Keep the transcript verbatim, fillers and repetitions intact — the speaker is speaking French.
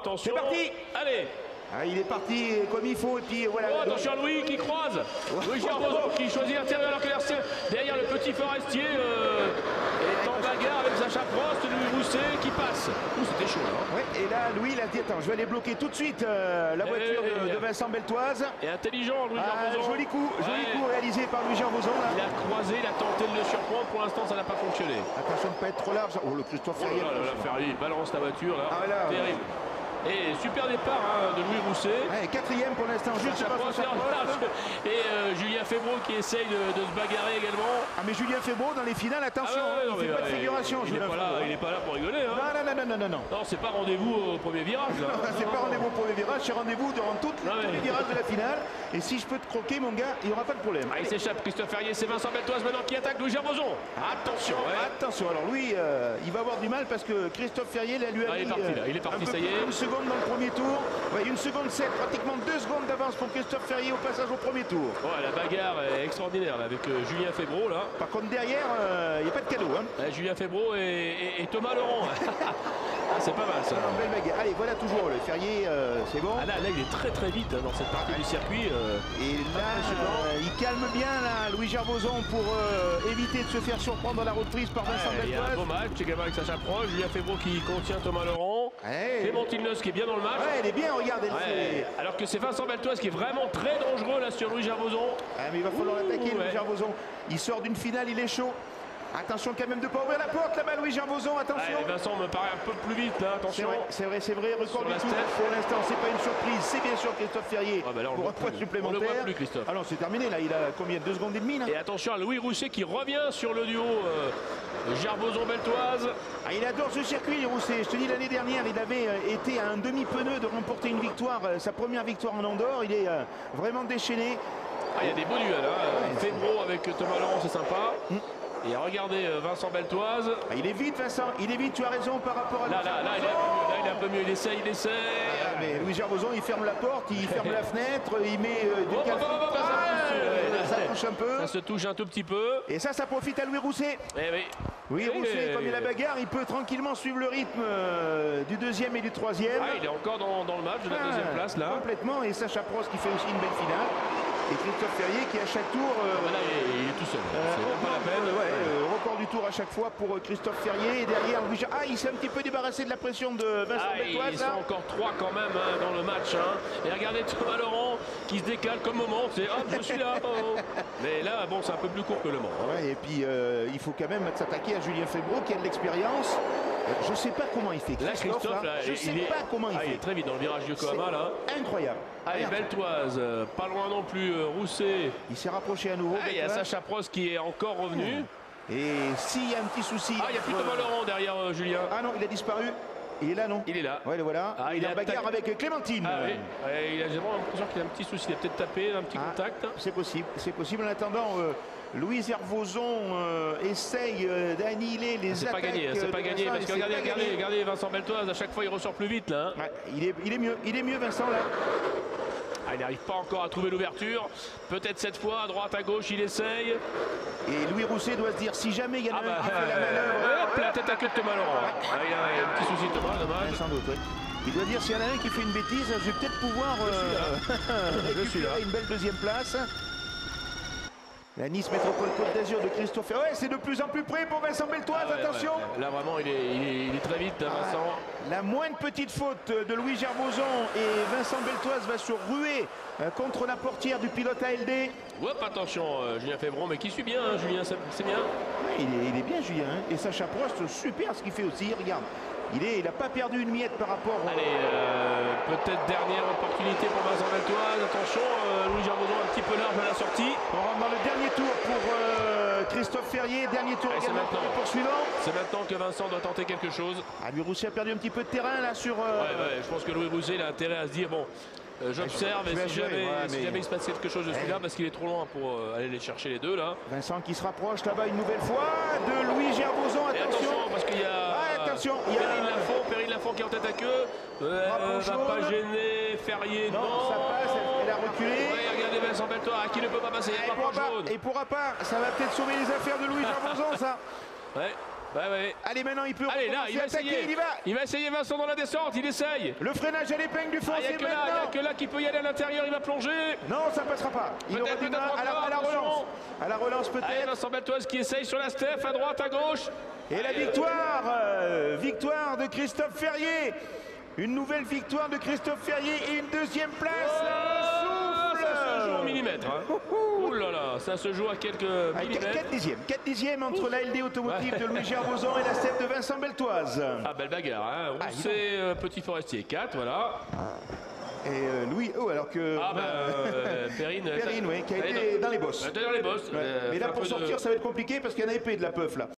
attention. C'est parti. Allez. Ah, il est parti comme il faut et puis voilà. Oh, attention à Louis qui croise. Louis Gervoson qui choisit l'intérieur alors que derrière le petit Forestier euh, est en bagarre avec Sacha Prost. Louis Rousset qui passe. Ouh, c'était chaud là. Ouais, et là, Louis, il a dit attends, je vais aller bloquer tout de suite euh, la voiture et, de, et, de Vincent Beltoise. Et intelligent, Louis ah, Gervoson. Joli coup, joli ouais. coup réalisé par Louis Gervoson. Là. Il a croisé, il a tenté de le surprendre. Pour l'instant, ça n'a pas fonctionné. Attention de ne pas être trop large. Oh, le Christophe Ferrier. Oh là là, Ferrier, il balance la voiture là. Ah, là terrible. Et super départ hein, de Louis Rousset. Ouais, quatrième pour l'instant, juste pas Prost, et euh, Julien Febvreau qui essaye de, de se bagarrer également. Ah mais Julien Febvreau dans les finales, attention, ah ouais, hein, non, il fait mais, pas de figuration. Il n'est pas, pas là pour rigoler. Hein. Non, non, non, non, non, non. Non, c'est pas rendez-vous au premier virage. C'est pas rendez-vous au premier virage, c'est rendez-vous durant toutes les, tous les virages de la finale. Et si je peux te croquer, mon gars, il n'y aura pas de problème. Ah, il s'échappe, Christophe Ferrier, c'est Vincent Beltoise maintenant qui attaque Louis Gervoson. Attention, ouais. Attention, alors lui, euh, il va avoir du mal parce que Christophe Ferrier, là, lui a ah, mis il est parti, là. Il est parti, un peu ça y est. plus d'une seconde dans le premier tour. Ouais, une seconde sept, pratiquement deux secondes d'avance pour Christophe Ferrier au passage au premier tour. Ouais, la bagarre est extraordinaire là, avec euh, Julien Febvreau là. Par contre derrière, il euh, n'y a pas de cadeau. Hein. Euh, Julien Febvreau et, et, et Thomas Laurent. Ah, c'est pas mal ça. Alors, belle bagarre. Allez, voilà toujours le Ferrier, euh, c'est bon. Ah, là, là, il est très très vite hein, dans cette partie ah, du circuit. Euh, et là, euh, il calme bien là, Louis Gervoson pour euh, éviter de se faire surprendre dans la reprise par Vincent ouais, Beltoise. Il y a un beau match également avec Sacha Prost, Julien Febvreau qui contient Thomas Laurent. Ouais. Clémentine Loss qui est bien dans le match. Ouais, elle est bien, regardez. Ouais. Alors que c'est Vincent Beltoise qui est vraiment très dangereux là sur Louis Gervoson. Ah, mais il va falloir l'attaquer, Louis ouais. Gervoson. Il sort d'une finale, il est chaud. Attention quand même de ne pas ouvrir la porte là-bas, Louis Gervoson, attention. Ah, Vincent me paraît un peu plus vite là, attention. C'est vrai, c'est vrai, record du tour. Pour l'instant, c'est pas une surprise, c'est bien sûr Christophe Ferrier ah, bah là, pour un point supplémentaire. On ne le voit plus, Christophe. Alors c'est terminé là, il a combien, deux secondes et demie là. Et attention à Louis Rousset qui revient sur le duo euh, Gervoson-Beltoise. Ah, il adore ce circuit, Rousset. Je te dis, l'année dernière, il avait euh, été à un demi-pneu de remporter une victoire, euh, sa première victoire en Andorre. Il est euh, vraiment déchaîné. Ah, il y a des beaux duels, hein. Ouais, Febvreau avec Thomas Laurent, c'est sympa. Hum. Et regardez Vincent Beltoise. Ah, il est vite, Vincent, il est vite, tu as raison par rapport à là, là, là, il est un peu mieux, là, il est un peu mieux, il essaye, il essaye. Ah, mais Louis Gervoson, il ferme la porte, il ferme la fenêtre, il met euh, du oh, café. Oh, oh, oh, ah, ça, ça touche un peu. Ça se touche un tout petit peu. Et ça, ça profite à Louis Rousset. Eh oui. Oui, eh Rousset, eh comme il a bagarre, il peut tranquillement suivre le rythme euh, du deuxième et du troisième. Ah, il est encore dans, dans le match de la ah, deuxième place, là. Complètement, et Sacha Prost qui fait aussi une belle finale. Et Christophe Ferrier qui à chaque tour... Euh, ah, bah là, il est, il est tout seul. Euh, c'est même pas la peine. Ouais, euh, record du tour à chaque fois pour euh, Christophe Ferrier. Et derrière, Louis... Ah, il s'est un petit peu débarrassé de la pression de Vincent ah, Beltoise. Ils sont encore trois quand même hein, dans le match. Hein. Et regardez Thomas Laurent qui se décale comme moment. C'est hop, je suis là. Oh. Mais là, bon, c'est un peu plus court que le Mans. Hein. Ouais, et puis, euh, il faut quand même s'attaquer à Julien Febvreau qui a de l'expérience. Je ne sais pas comment il fait. Christophe, là, Christophe, là, je ne sais est... pas comment il ah, fait. Il est très vite dans le virage Yokohama là. Incroyable. Allez, Beltoise, euh, pas loin non plus. Euh, Rousset. Il s'est rapproché à nouveau. Ah, il y a Sacha Prost qui est encore revenu. Et s'il y a un petit souci. Ah, il n'y a plus Thomas euh... Laurent derrière euh, Julien. Ah non, il a disparu. Il est là, non? Il est là. Ouais, le voilà. Ah, il, il est en bagarre attaqué... avec Clémentine. Ah oui. Ouais, il a vraiment l'impression qu'il a un petit souci. Il a peut-être tapé, un petit ah, contact. C'est possible. C'est possible. En attendant, euh, Louis Gervoson euh, essaye euh, d'annihiler les c'est attaques. Pas gagné, c'est pas gagné. Parce que regardez, pas regardez, gagné. regardez Vincent Beltoise. À chaque fois, il ressort plus vite là. Hein. Ouais, il est, il est mieux. Il est mieux, Vincent là. Ah, il n'arrive pas encore à trouver l'ouverture. Peut-être cette fois, à droite, à gauche, il essaye. Et Louis Rousset doit se dire, si jamais il y en a ah bah, un qui fait la manœuvre... Hop, la tête à queue de Thomas Laurent. Ouais. Ah, il, a, il a un petit souci de Thomas, dommage. Ouais, sans doute, oui. Il doit dire, s'il y en a un qui fait une bêtise, je vais peut-être pouvoir euh, je suis là. une belle deuxième place. La Nice Métropole Côte d'Azur de Christophe. Ouais, c'est de plus en plus près pour Vincent Beltoise, ah ouais, attention ouais. Là vraiment, il est, il est, il est très vite, Vincent. Ah, la moindre petite faute de Louis Gervoson et Vincent Beltoise va se ruer euh, contre la portière du pilote A L D. Hop, attention, euh, Julien Febvreau, mais qui suit bien, hein, Julien, c'est bien. Ouais, il, est, il est bien, Julien. Hein. Et Sacha Prost, super ce qu'il fait aussi, regarde. Il n'a il pas perdu une miette par rapport... Allez, euh, peut-être dernière opportunité pour Vincent Beltoise. Attention, euh, Louis Gervoson un petit peu large à la sortie. On rentre dans le dernier tour pour euh, Christophe Ferrier. Dernier tour Allez, également pour le poursuivant. C'est maintenant que Vincent doit tenter quelque chose. Ah, Louis Rousset a perdu un petit peu de terrain là sur... Euh... Ouais, ouais, je pense que Louis Rousset il a intérêt à se dire, bon... Euh, J'observe et si jamais, ouais, si jamais il se passe quelque chose, je suis hey. là parce qu'il est trop loin pour euh, aller les chercher les deux là. Vincent qui se rapproche là-bas une nouvelle fois de Louis Gervoson. Attention, attention parce qu'il y a, ah, attention, il y a Perrine Lafont, Perrine Lafont qui est en tête à queue. Euh, elle va pas gêner Ferrier. Non, non. ça passe, elle, elle a reculé. Ouais, regardez Vincent Beltoise qui ne peut pas passer. Ah, il pourra pas, il pourra pas. Ça va peut-être sauver les affaires de Louis Gervoson, ça. Ouais. Ouais, ouais. Allez, maintenant il peut Allez, là, il va attaquer, essayer. il y va. Il va essayer Vincent dans la descente, il essaye. Le freinage à l'épingle du Il foncier n'y a que là, il maintenant. y a que là qui peut y aller à l'intérieur, il va plonger. Non, ça passera pas. Il aura Peut-être, du mal peut-être à la, à la encore, relance. attention. À la relance Allez, peut-être. Vincent Beltoise qui essaye sur la Steph, à droite, à gauche. Et la victoire, euh, victoire de Christophe Ferrier. Une nouvelle victoire de Christophe Ferrier et une deuxième place. Oh, Souffle. ça se joue au millimètre. Hein. Ouh là là, ça se joue à quelques Ah, millimètres. quatre dixièmes, quatre dixièmes entre la L D automotive ouais. de Louis Gerbozan et la Steph de Vincent Beltoise. Ah, belle bagarre, hein. Ah, c'est euh, Petit Forestier quatre, voilà. Et euh, Louis, oh, alors que. Ah, bah, euh, Perrine. Perrine, oui, qui a été dans, dans les bosses. Dans les bosses. Ouais. Euh, Mais là, pour sortir, de... ça va être compliqué parce qu'il y a un épée de la peuf, là.